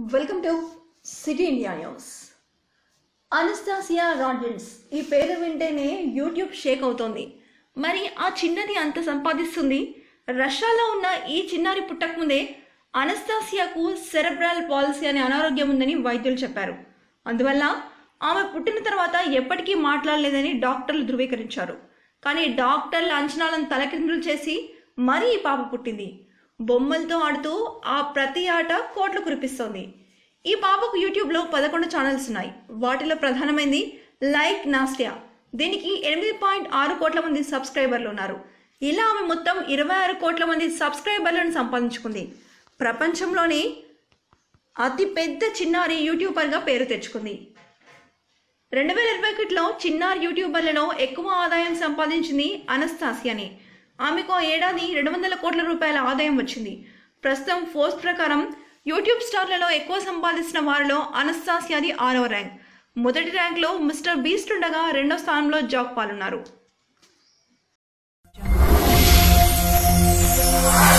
Welcome to Citindia News. Anastasia Rodgers ఈ పేరు వింటేనే యూట్యూబ్ షేక్ అవుతోంది. మరి ఆ చిన్నది అంత సంపాదిస్తుంది. రష్యాలో ఉన్న ఈ చిన్నారి పుట్టకముందే అనస్తాసియాకు సెరెబ్రల్ పాలసీ అనే అనారోగ్యం ఉందని వైద్యులు చెప్పారు. అందువల్ల ఆమె పుట్టిన తర్వాత ఎప్పటికీ మాట్లాడలేదని డాక్టర్లు ధృవీకరించారు. కానీ డాక్టర్ల అంచనాలను తలకిందులు చేసి మరీ ఈ పాప పుట్టింది. బొమ్మలతో ఆడుతూ ఆ ప్రతి ఆట కోట్లు కురిపిస్తోంది. ఈ పాపకు యూట్యూబ్లో 11 ఛానల్స్ ఉన్నాయి. వాటిలో ప్రధానమైంది లైక్ నాస్టియా. దీనికి 8.6 కోట్ల మంది సబ్స్క్రైబర్లు ఉన్నారు. ఇలా ఆమె మొత్తం 26 కోట్ల మంది సబ్స్క్రైబర్లను సంపాదించుకుంది. ప్రపంచంలోని అతి పెద్ద చిన్నారి యూట్యూబర్గా పేరు తెచ్చుకుంది. 2021లో చిన్నారి యూట్యూబర్లలో ఎక్కువ ఆదాయం సంపాదించింది అనస్తాసియాని. ఆమెకు ఏడాది 200 కోట్ల రూపాయల ఆదాయం వచ్చింది. ప్రస్తుతం ఫోర్బ్స్ ప్రకారం యూట్యూబ్ స్టార్లలో ఎక్కువ సంపాదించిన వారిలో అనస్తాసియాది 6వ ర్యాంక్. మొదటి ర్యాంక్లో మిస్టర్ బీస్ట్ ఉండగా 2వ స్థానంలో జాక్ పాల్ ఉన్నారు.